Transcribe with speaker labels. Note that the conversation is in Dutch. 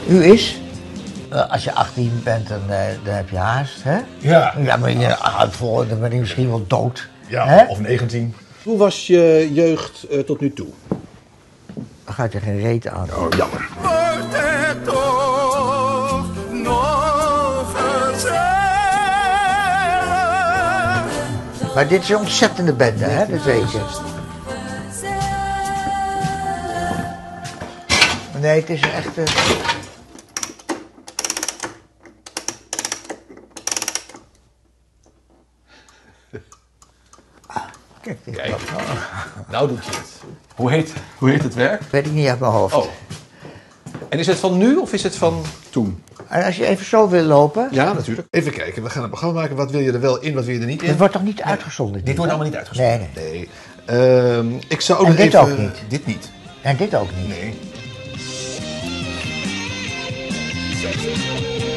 Speaker 1: U is? Als je 18 bent, dan heb je haast, hè?
Speaker 2: Ja.
Speaker 1: Ja, maar dan ben je misschien wel dood.
Speaker 2: Ja,
Speaker 1: hè?
Speaker 2: of 19. Hoe was je jeugd tot nu toe?
Speaker 1: Dan gaat er geen reet aan.
Speaker 2: Oh, jammer.
Speaker 3: Wordt het toch nog gezellig?
Speaker 1: Maar dit is een ontzettende bende, hè? Dat weet je. Nee, het is een echte... Kijk, dit
Speaker 2: Kijk.
Speaker 1: klopt.
Speaker 2: Nou doet je het. Hoe heet het werk?
Speaker 1: Weet ik niet uit mijn hoofd.
Speaker 2: Oh. En is het van nu of is het van toen?
Speaker 1: En als je even zo wil lopen...
Speaker 2: Ja, natuurlijk. Even kijken, we gaan een programma maken. Wat wil je er wel in, wat wil je er niet in?
Speaker 1: Het wordt toch niet uitgezonden?
Speaker 2: Dit wordt
Speaker 1: hè?
Speaker 2: allemaal niet uitgezonden.
Speaker 1: Nee.
Speaker 2: Ik zou ook
Speaker 1: En
Speaker 2: nog
Speaker 1: dit
Speaker 2: even...
Speaker 1: ook niet?
Speaker 2: Dit niet.
Speaker 1: En dit ook niet.
Speaker 2: Nee.